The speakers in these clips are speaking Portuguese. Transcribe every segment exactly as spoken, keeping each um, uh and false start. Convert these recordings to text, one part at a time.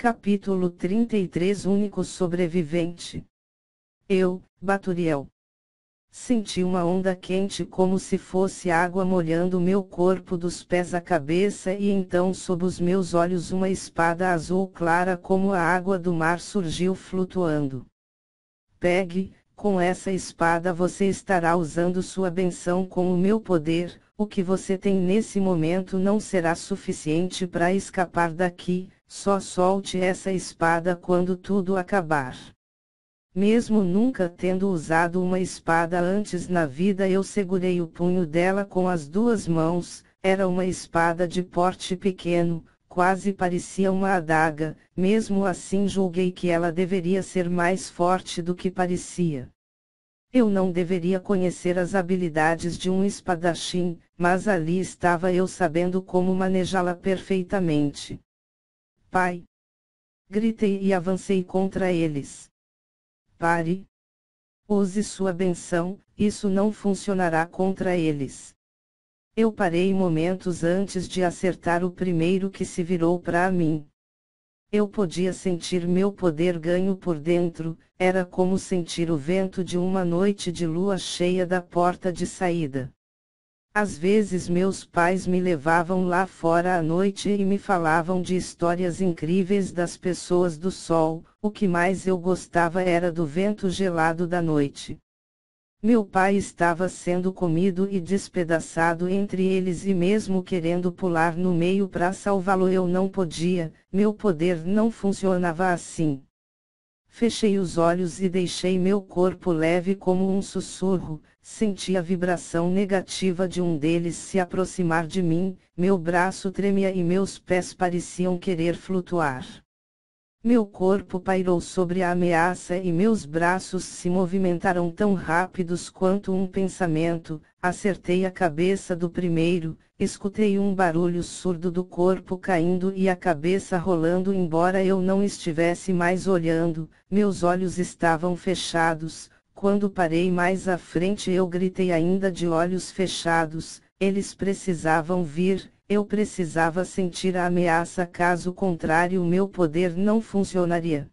Capítulo trinta e três Único sobrevivente. Eu, Baturiel. Senti uma onda quente como se fosse água molhando meu corpo dos pés à cabeça e então sob os meus olhos uma espada azul clara como a água do mar surgiu flutuando. Pegue, com essa espada você estará usando sua benção com o meu poder, o que você tem nesse momento não será suficiente para escapar daqui, só solte essa espada quando tudo acabar. Mesmo nunca tendo usado uma espada antes na vida, eu segurei o punho dela com as duas mãos. Era uma espada de porte pequeno, quase parecia uma adaga, mesmo assim julguei que ela deveria ser mais forte do que parecia. Eu não deveria conhecer as habilidades de um espadachim, mas ali estava eu sabendo como manejá-la perfeitamente. Pai! Gritei e avancei contra eles. Pare! Use sua benção, isso não funcionará contra eles. Eu parei momentos antes de acertar o primeiro que se virou para mim. Eu podia sentir meu poder ganho por dentro, era como sentir o vento de uma noite de lua cheia da porta de saída. Às vezes meus pais me levavam lá fora à noite e me falavam de histórias incríveis das pessoas do sol, o que mais eu gostava era do vento gelado da noite. Meu pai estava sendo comido e despedaçado entre eles e mesmo querendo pular no meio para salvá-lo eu não podia, meu poder não funcionava assim. Fechei os olhos e deixei meu corpo leve como um sussurro, senti a vibração negativa de um deles se aproximar de mim, meu braço tremia e meus pés pareciam querer flutuar. Meu corpo pairou sobre a ameaça e meus braços se movimentaram tão rápidos quanto um pensamento. Acertei a cabeça do primeiro, escutei um barulho surdo do corpo caindo e a cabeça rolando embora eu não estivesse mais olhando, meus olhos estavam fechados. Quando parei mais à frente eu gritei ainda de olhos fechados, eles precisavam vir. Eu precisava sentir a ameaça, caso contrário meu poder não funcionaria.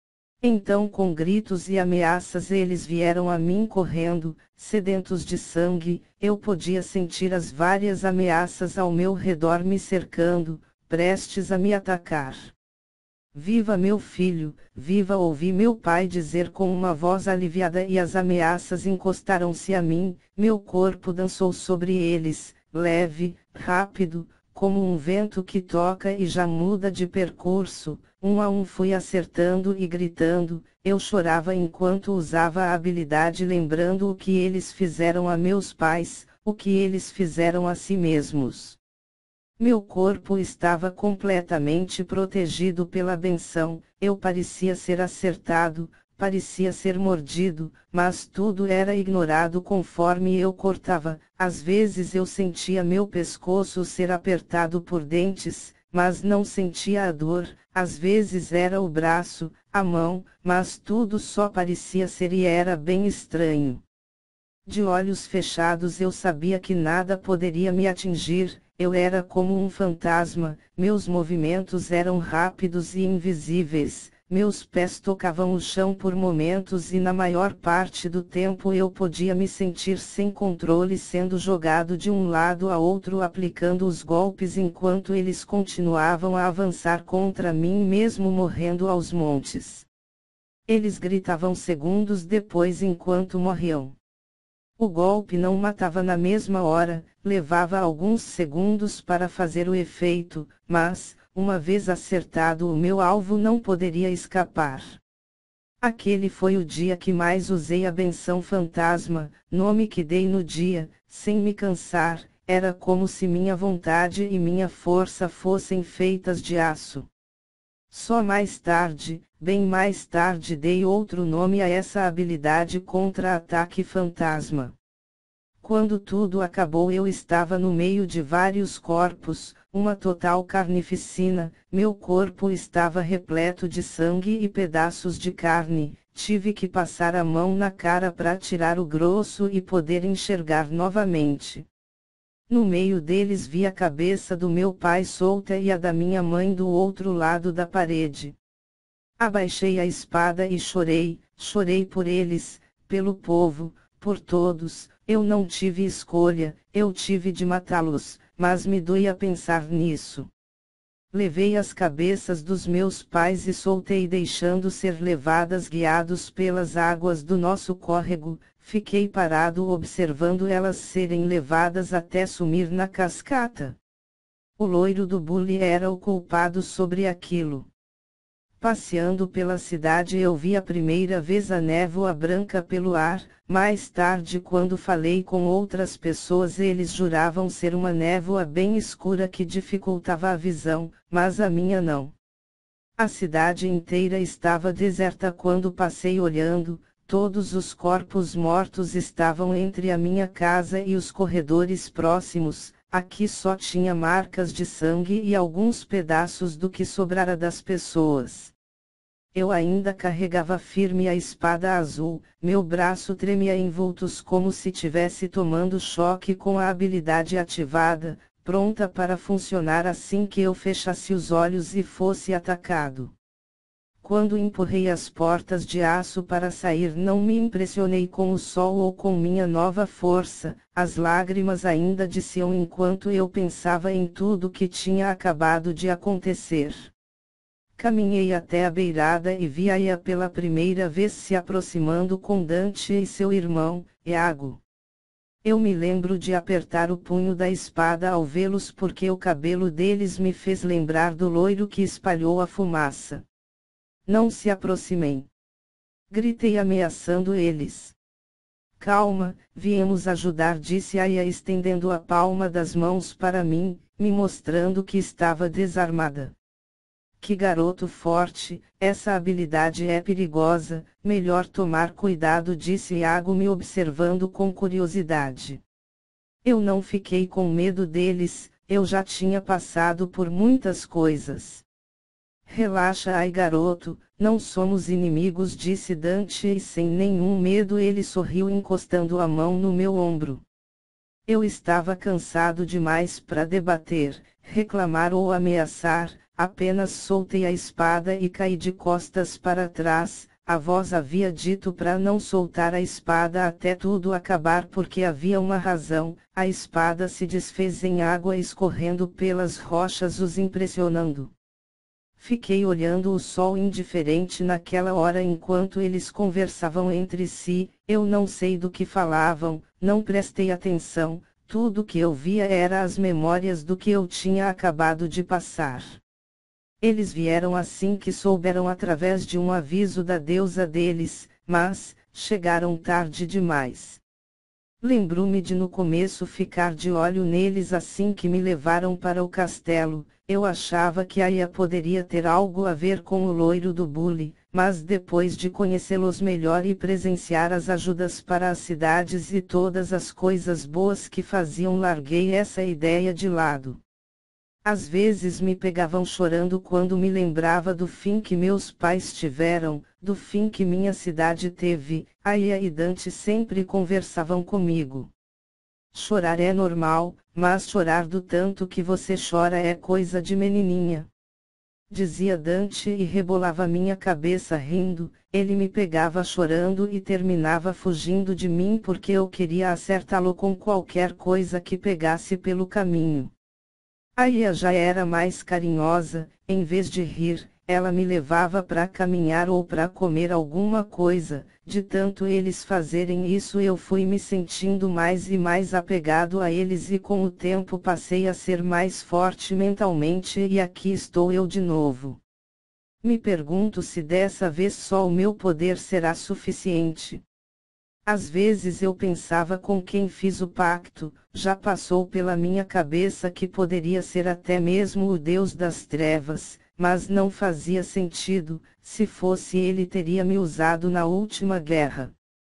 Então com gritos e ameaças eles vieram a mim correndo, sedentos de sangue, eu podia sentir as várias ameaças ao meu redor me cercando, prestes a me atacar. Viva meu filho, viva, ouvi meu pai dizer com uma voz aliviada e as ameaças encostaram-se a mim, meu corpo dançou sobre eles, leve, rápido, como um vento que toca e já muda de percurso, um a um fui acertando e gritando, eu chorava enquanto usava a habilidade lembrando o que eles fizeram a meus pais, o que eles fizeram a si mesmos. Meu corpo estava completamente protegido pela benção, eu parecia ser acertado, parecia ser mordido, mas tudo era ignorado conforme eu cortava. Às vezes eu sentia meu pescoço ser apertado por dentes, mas não sentia a dor, às vezes era o braço, a mão, mas tudo só parecia ser e era bem estranho. De olhos fechados eu sabia que nada poderia me atingir, eu era como um fantasma, meus movimentos eram rápidos e invisíveis. Meus pés tocavam o chão por momentos e na maior parte do tempo eu podia me sentir sem controle sendo jogado de um lado a outro aplicando os golpes enquanto eles continuavam a avançar contra mim mesmo morrendo aos montes. Eles gritavam segundos depois enquanto morriam. O golpe não matava na mesma hora, levava alguns segundos para fazer o efeito, mas, uma vez acertado o meu alvo não poderia escapar. Aquele foi o dia que mais usei a benção fantasma, nome que dei no dia, sem me cansar, era como se minha vontade e minha força fossem feitas de aço. Só mais tarde, bem mais tarde dei outro nome a essa habilidade contra-ataque fantasma. Quando tudo acabou eu estava no meio de vários corpos, uma total carnificina, meu corpo estava repleto de sangue e pedaços de carne, tive que passar a mão na cara para tirar o grosso e poder enxergar novamente. No meio deles vi a cabeça do meu pai solta e a da minha mãe do outro lado da parede. Abaixei a espada e chorei, chorei por eles, pelo povo, por todos. Eu não tive escolha, eu tive de matá-los, mas me doía pensar nisso. Levei as cabeças dos meus pais e soltei deixando ser levadas guiados pelas águas do nosso córrego, fiquei parado observando elas serem levadas até sumir na cascata. O loiro do bule era o culpado sobre aquilo. Passeando pela cidade eu vi a primeira vez a névoa branca pelo ar. Mais tarde, quando falei com outras pessoas, eles juravam ser uma névoa bem escura que dificultava a visão, mas a minha não. A cidade inteira estava deserta quando passei olhando, todos os corpos mortos estavam entre a minha casa e os corredores próximos. Aqui só tinha marcas de sangue e alguns pedaços do que sobrara das pessoas. Eu ainda carregava firme a espada azul, meu braço tremia em vultos como se tivesse tomando choque com a habilidade ativada, pronta para funcionar assim que eu fechasse os olhos e fosse atacado. Quando empurrei as portas de aço para sair, não me impressionei com o sol ou com minha nova força, as lágrimas ainda desciam enquanto eu pensava em tudo que tinha acabado de acontecer. Caminhei até a beirada e vi Aya pela primeira vez se aproximando com Dante e seu irmão, Iago. Eu me lembro de apertar o punho da espada ao vê-los porque o cabelo deles me fez lembrar do loiro que espalhou a fumaça. Não se aproximem! Gritei ameaçando eles. Calma, viemos ajudar, disse Aya estendendo a palma das mãos para mim, me mostrando que estava desarmada. Que garoto forte, essa habilidade é perigosa, melhor tomar cuidado, disse Iago me observando com curiosidade. Eu não fiquei com medo deles, eu já tinha passado por muitas coisas. Relaxa aí, garoto, não somos inimigos, disse Dante e sem nenhum medo ele sorriu encostando a mão no meu ombro. Eu estava cansado demais para debater, reclamar ou ameaçar. Apenas soltei a espada e caí de costas para trás. A voz havia dito para não soltar a espada até tudo acabar porque havia uma razão. A espada se desfez em água escorrendo pelas rochas, os impressionando. Fiquei olhando o sol indiferente naquela hora enquanto eles conversavam entre si. Eu não sei do que falavam, não prestei atenção. Tudo que eu via era as memórias do que eu tinha acabado de passar. Eles vieram assim que souberam através de um aviso da deusa deles, mas chegaram tarde demais. Lembro-me de no começo ficar de olho neles assim que me levaram para o castelo. Eu achava que Aya poderia ter algo a ver com o loiro do bule, mas depois de conhecê-los melhor e presenciar as ajudas para as cidades e todas as coisas boas que faziam, larguei essa ideia de lado. Às vezes me pegavam chorando quando me lembrava do fim que meus pais tiveram, do fim que minha cidade teve. Aya e Dante sempre conversavam comigo. Chorar é normal, mas chorar do tanto que você chora é coisa de menininha. Dizia Dante e rebolava minha cabeça rindo. Ele me pegava chorando e terminava fugindo de mim porque eu queria acertá-lo com qualquer coisa que pegasse pelo caminho. Aya já era mais carinhosa, em vez de rir, ela me levava para caminhar ou para comer alguma coisa. De tanto eles fazerem isso eu fui me sentindo mais e mais apegado a eles e com o tempo passei a ser mais forte mentalmente e aqui estou eu de novo. Me pergunto se dessa vez só o meu poder será suficiente. Às vezes eu pensava com quem fiz o pacto, já passou pela minha cabeça que poderia ser até mesmo o Deus das Trevas, mas não fazia sentido. Se fosse ele teria me usado na última guerra.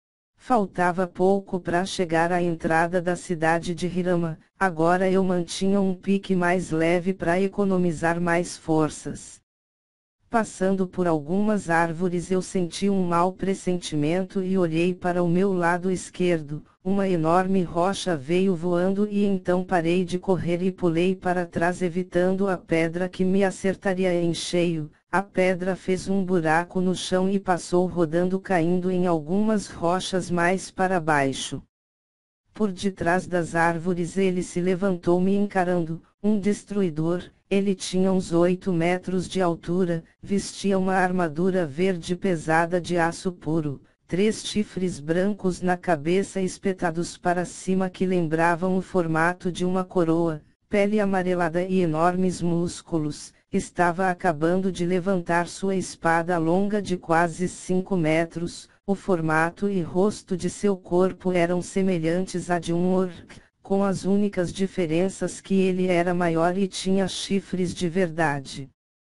Faltava pouco para chegar à entrada da cidade de Hirama, agora eu mantinha um pique mais leve para economizar mais forças. Passando por algumas árvores eu senti um mau pressentimento e olhei para o meu lado esquerdo. Uma enorme rocha veio voando e então parei de correr e pulei para trás evitando a pedra que me acertaria em cheio. A pedra fez um buraco no chão e passou rodando, caindo em algumas rochas mais para baixo. Por detrás das árvores ele se levantou me encarando, um destruidor. Ele tinha uns oito metros de altura, vestia uma armadura verde pesada de aço puro, três chifres brancos na cabeça espetados para cima que lembravam o formato de uma coroa, pele amarelada e enormes músculos. Estava acabando de levantar sua espada longa de quase cinco metros, o formato e rosto de seu corpo eram semelhantes a de um orc, com as únicas diferenças que ele era maior e tinha chifres de verdade.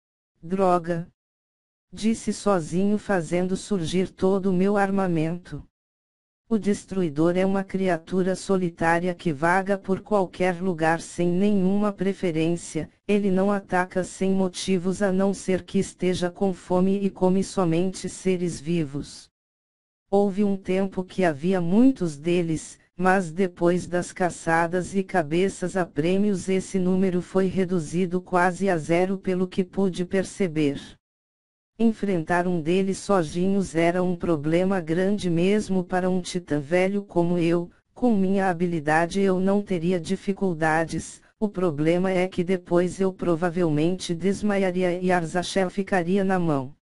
Droga! Disse sozinho, fazendo surgir todo o meu armamento. O destruidor é uma criatura solitária que vaga por qualquer lugar sem nenhuma preferência. Ele não ataca sem motivos a não ser que esteja com fome e come somente seres vivos. Houve um tempo que havia muitos deles, mas depois das caçadas e cabeças a prêmios esse número foi reduzido quase a zero pelo que pude perceber. Enfrentar um deles sozinhos era um problema grande mesmo para um titã velho como eu. Com minha habilidade eu não teria dificuldades, o problema é que depois eu provavelmente desmaiaria e Arzachel ficaria na mão.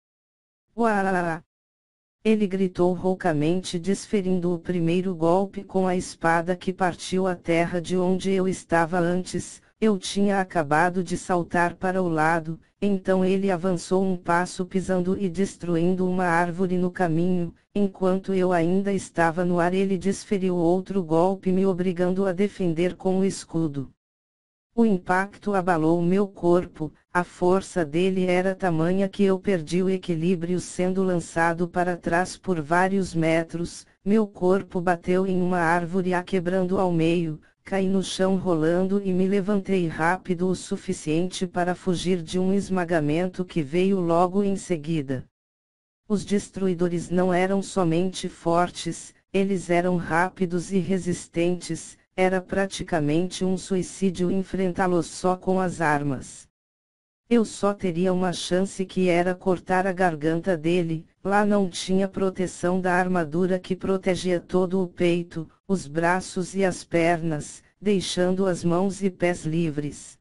Uau! Ele gritou roucamente, desferindo o primeiro golpe com a espada que partiu a terra de onde eu estava antes. Eu tinha acabado de saltar para o lado, então ele avançou um passo pisando e destruindo uma árvore no caminho. Enquanto eu ainda estava no ar ele desferiu outro golpe me obrigando a defender com o escudo. O impacto abalou meu corpo, a força dele era tamanha que eu perdi o equilíbrio sendo lançado para trás por vários metros. Meu corpo bateu em uma árvore a quebrando ao meio. Caí no chão rolando e me levantei rápido o suficiente para fugir de um esmagamento que veio logo em seguida. Os destruidores não eram somente fortes, eles eram rápidos e resistentes, era praticamente um suicídio enfrentá-los só com as armas. Eu só teria uma chance que era cortar a garganta dele. Lá não tinha proteção da armadura que protegia todo o peito, os braços e as pernas, deixando as mãos e pés livres.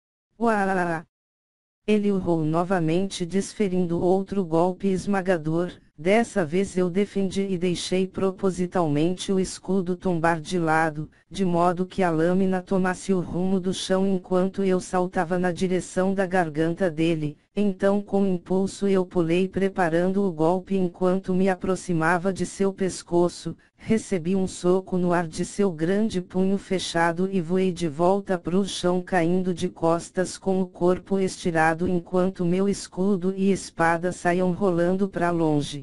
Uau! Ele urrou novamente, desferindo outro golpe esmagador. Dessa vez eu defendi e deixei propositalmente o escudo tombar de lado, de modo que a lâmina tomasse o rumo do chão enquanto eu saltava na direção da garganta dele. Então com impulso eu pulei preparando o golpe enquanto me aproximava de seu pescoço, recebi um soco no ar de seu grande punho fechado e voei de volta para o chão caindo de costas com o corpo estirado enquanto meu escudo e espada saíam rolando para longe.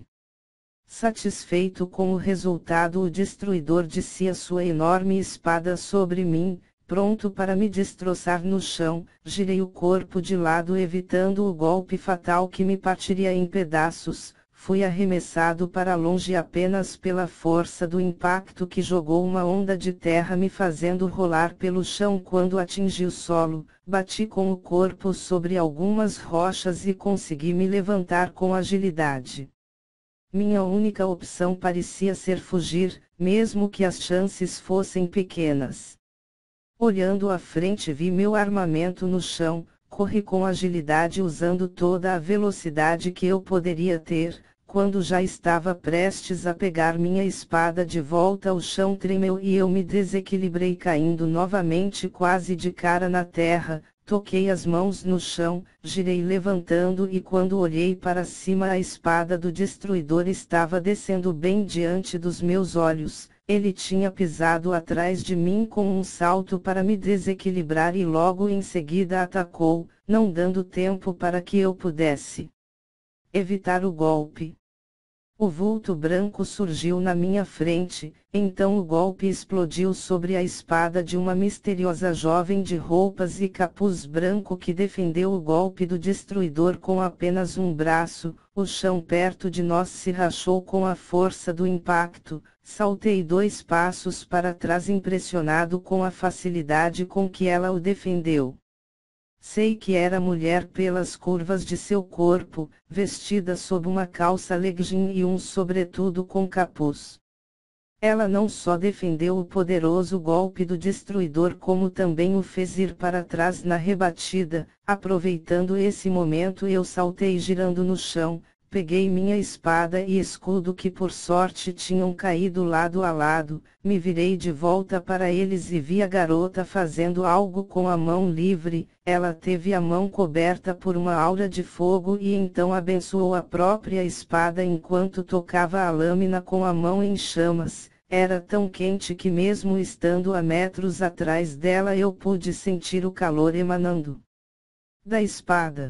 Satisfeito com o resultado, o destruidor descia sua enorme espada sobre mim, pronto para me destroçar no chão. Girei o corpo de lado evitando o golpe fatal que me partiria em pedaços. Fui arremessado para longe apenas pela força do impacto que jogou uma onda de terra me fazendo rolar pelo chão quando atingi o solo. Bati com o corpo sobre algumas rochas e consegui me levantar com agilidade. Minha única opção parecia ser fugir, mesmo que as chances fossem pequenas. Olhando à frente vi meu armamento no chão, corri com agilidade usando toda a velocidade que eu poderia ter. Quando já estava prestes a pegar minha espada de volta, o chão tremeu e eu me desequilibrei caindo novamente quase de cara na terra. Toquei as mãos no chão, girei levantando e quando olhei para cima a espada do destruidor estava descendo bem diante dos meus olhos. Ele tinha pisado atrás de mim com um salto para me desequilibrar e logo em seguida atacou, não dando tempo para que eu pudesse evitar o golpe. O vulto branco surgiu na minha frente, então o golpe explodiu sobre a espada de uma misteriosa jovem de roupas e capuz branco que defendeu o golpe do destruidor com apenas um braço. O chão perto de nós se rachou com a força do impacto. Saltei dois passos para trás impressionado com a facilidade com que ela o defendeu. Sei que era mulher pelas curvas de seu corpo, vestida sob uma calça legging e um sobretudo com capuz. Ela não só defendeu o poderoso golpe do destruidor como também o fez ir para trás na rebatida. Aproveitando esse momento eu saltei girando no chão, peguei minha espada e escudo que por sorte tinham caído lado a lado, me virei de volta para eles e vi a garota fazendo algo com a mão livre. Ela teve a mão coberta por uma aura de fogo e então abençoou a própria espada enquanto tocava a lâmina com a mão em chamas. Era tão quente que mesmo estando a metros atrás dela eu pude sentir o calor emanando da espada.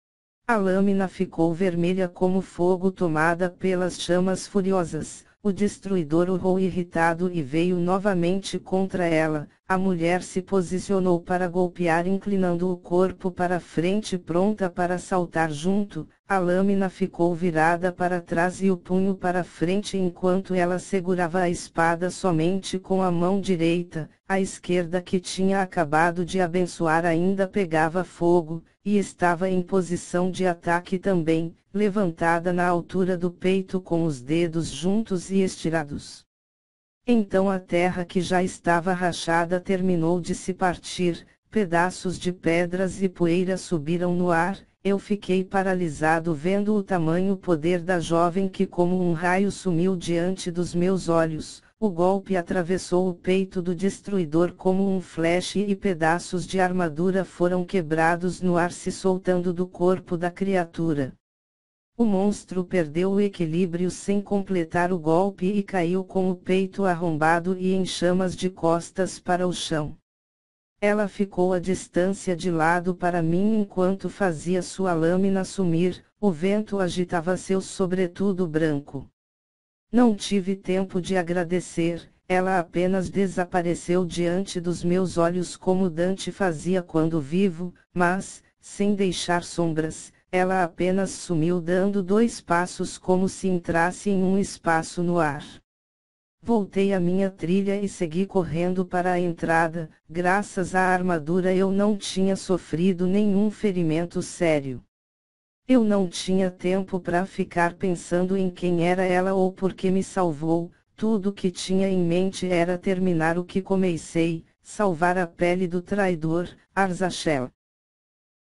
A lâmina ficou vermelha como fogo tomada pelas chamas furiosas. O destruidor urrou irritado e veio novamente contra ela. A mulher se posicionou para golpear inclinando o corpo para frente pronta para saltar junto. A lâmina ficou virada para trás e o punho para frente enquanto ela segurava a espada somente com a mão direita. A esquerda que tinha acabado de abençoar ainda pegava fogo, e estava em posição de ataque também, levantada na altura do peito com os dedos juntos e estirados. Então a terra que já estava rachada terminou de se partir, pedaços de pedras e poeira subiram no ar. Eu fiquei paralisado vendo o tamanho poder da jovem que como um raio sumiu diante dos meus olhos. O golpe atravessou o peito do destruidor como um flash e pedaços de armadura foram quebrados no ar se soltando do corpo da criatura. O monstro perdeu o equilíbrio sem completar o golpe e caiu com o peito arrombado e em chamas de costas para o chão. Ela ficou à distância de lado para mim enquanto fazia sua lâmina sumir. O vento agitava seu sobretudo branco. Não tive tempo de agradecer, ela apenas desapareceu diante dos meus olhos como Dante fazia quando vivo, mas, sem deixar sombras, ela apenas sumiu dando dois passos como se entrasse em um espaço no ar. Voltei à minha trilha e segui correndo para a entrada. Graças à armadura eu não tinha sofrido nenhum ferimento sério. Eu não tinha tempo para ficar pensando em quem era ela ou por que me salvou. Tudo que tinha em mente era terminar o que comecei, salvar a pele do traidor, Arzachel.